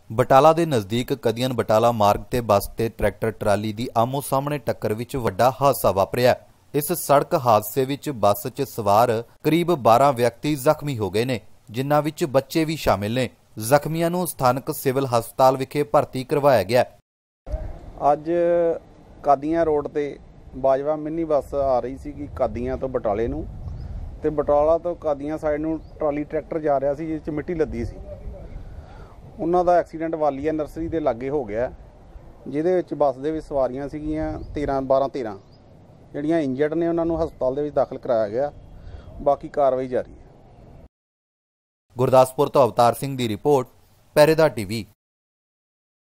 ਬਟਾਲਾ ਦੇ ਨਜ਼ਦੀਕ ਕਦੀਅਨ ਬਟਾਲਾ ਮਾਰਗ ਤੇ ਬੱਸ ਤੇ ਟਰੈਕਟਰ ਟਰਾਲੀ ਦੀ ਆਮੋ ਸਾਹਮਣੇ ਟੱਕਰ ਵਿੱਚ ਵੱਡਾ ਹਾਦਸਾ ਵਾਪਰਿਆ। ਇਸ ਸੜਕ ਹਾਦਸੇ ਵਿੱਚ ਬੱਸ 'ਚ ਸਵਾਰ ਕਰੀਬ 12 ਵਿਅਕਤੀ ਜ਼ਖਮੀ ਹੋ ਗਏ ਨੇ, ਜਿਨ੍ਹਾਂ ਵਿੱਚ ਬੱਚੇ ਵੀ ਸ਼ਾਮਿਲ ਨੇ। ਜ਼ਖਮੀਆਂ ਨੂੰ ਸਥਾਨਕ ਸਿਵਲ ਹਸਪਤਾਲ ਵਿਖੇ ਭਰਤੀ ਕਰਵਾਇਆ ਗਿਆ। ਅੱਜ ਕਾਦੀਆਂ ਰੋਡ ਤੇ ਬਾਜਵਾ ਮਿੰਨੀ ਬੱਸ ਆ ਰਹੀ ਸੀ ਕਾਦੀਆਂ ਤੋਂ ਬਟਾਲੇ ਨੂੰ, ਤੇ ਬਟਾਲਾ ਤੋਂ ਕਾਦੀਆਂ ਸਾਈਡ ਨੂੰ ਟਰਾਲੀ ਟਰੈਕਟਰ ਜਾ ਰਿਹਾ ਸੀ, ਜਿਸ 'ਚ ਮਿੱਟੀ ਲੱਦੀ ਸੀ। ਉਹਨਾਂ ਦਾ ਐਕਸੀਡੈਂਟ ਵਾਲੀਆ ਨਰਸਰੀ ਦੇ ਲਾਗੇ ਹੋ ਗਿਆ, ਜਿਹਦੇ ਵਿੱਚ ਬੱਸ ਦੇ ਵਿੱਚ ਸਵਾਰੀਆਂ ਸੀਗੀਆਂ 13 ਜਿਹੜੀਆਂ ਇੰਜਰਡ ਨੇ। ਉਹਨਾਂ ਨੂੰ ਹਸਪਤਾਲ ਦੇ ਵਿੱਚ ਦਾਖਲ ਕਰਾਇਆ ਗਿਆ। ਬਾਕੀ ਕਾਰਵਾਈ ਜਾਰੀ ਹੈ। ਗੁਰਦਾਸਪੁਰ ਤੋਂ ਅਵਤਾਰ ਸਿੰਘ ਦੀ ਰਿਪੋਰਟ, ਪਹਿਰੇਦਾਰ ਟੀਵੀ।